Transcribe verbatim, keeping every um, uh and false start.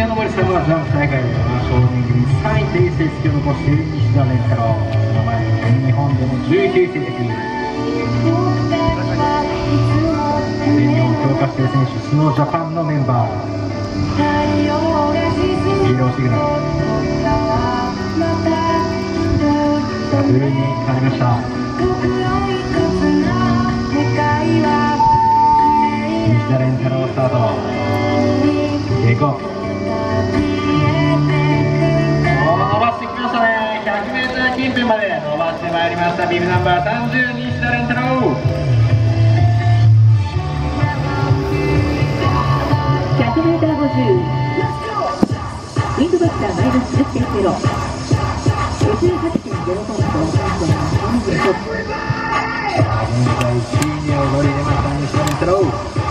宮の森さんはジャンプ大会では少年組さんいという成績を残している西田蓮太郎。名前は全日本でもじゅうきゅうい成績。全日本強化指定選手スノージャパンのメンバー。イエローシグナルブルーに変わりました。西田蓮太郎スタート。テイクオフ。伸ばしてきましたね。 ひゃくメートル 近辺まで伸ばしてまいりました。ビブナンバーさんじゅう西田蓮太郎。 ひゃくメートル ごじゅう、ウィンドバッターマイナス じゅってんゼロ、 ごじゅうはちてんゼロ ポイント、現在さんじゅうトップ。 さあ現在いちいに躍り出ました西田蓮太郎。